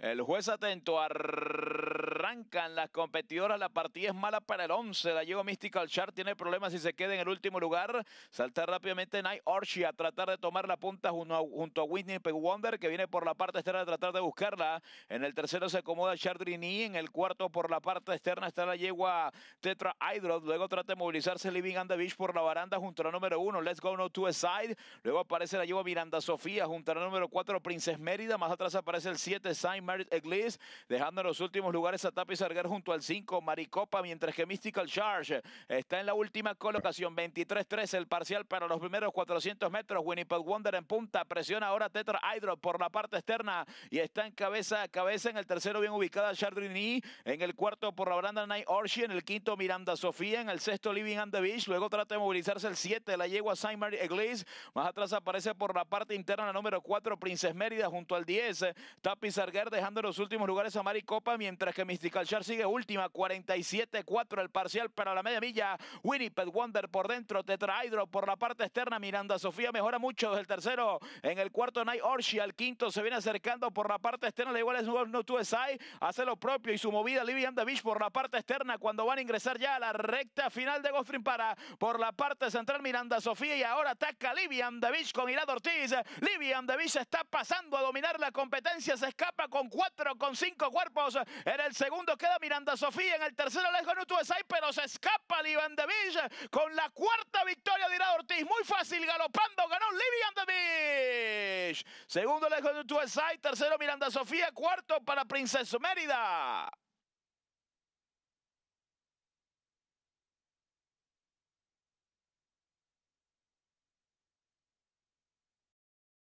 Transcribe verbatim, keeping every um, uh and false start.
El juez atento, arrancan las competidoras, la partida es mala para el once, la llegó Mystical Shark, tiene problemas y se queda en el último lugar. Salta rápidamente Night Orchid a tratar de tomar la punta junto a, junto a Winnipeg Wonder, que viene por la parte externa a tratar de buscarla. En el tercero se acomoda Chardrini, en el cuarto por la parte externa está la yegua Tetra Hydro, luego trata de movilizarse Living on the Beach por la baranda junto a la número uno, Let's Go No To A Side, luego aparece la yegua Miranda Sofía junto a la número cuatro, Princess Mérida, más atrás aparece el siete, Saint Merit Eglise, dejando en los últimos lugares a Tapi Sarguer junto al cinco, Maricopa, mientras que Mystical Charge está en la última colocación, veintitrés tres el parcial para los primeros cuatrocientos metros. Winnipeg Wonder en punta, presiona ahora Tetra Hydro por la parte externa y está en cabeza a cabeza. En el tercero bien ubicada Chardrini, en el cuarto por la baranda Night Orchid, en el quinto Miranda Sofía, en el sexto Living on the Beach, luego trata de movilizarse el siete, la yegua Saint Mary Eglise, más atrás aparece por la parte interna la número cuatro, Princess Mérida junto al diez, Tapi Sarguer, dejando en los últimos lugares a Maricopa, mientras que Mystical Shark sigue última, cuarenta y siete cuatro el parcial para la media milla. Winnipeg Wonder por dentro, Tetra Hydro por la parte externa, Miranda Sofía mejora mucho desde el tercero, en el cuarto Night Orchid, al quinto se viene acercando por la parte externa, la igual es No To A Side, hace lo propio y su movida Living on the Beach por la parte externa cuando van a ingresar ya a la recta final de Gofrin para por la parte central Miranda Sofía, y ahora ataca Living on the Beach con Irad Ortiz. Living on the Beach está pasando a dominar la competencia, se escapa con cuatro, con cinco cuerpos, en el segundo queda Miranda Sofía, en el tercero Let's Go No To A Side, pero se escapa Living on the Beach con la cuarta victoria de Irad Ortiz, muy fácil, galopando, ganó Living on the Beach. Segundo Let's Go No To A Side, tercero Miranda Sofía, cuarto para Princess Mérida.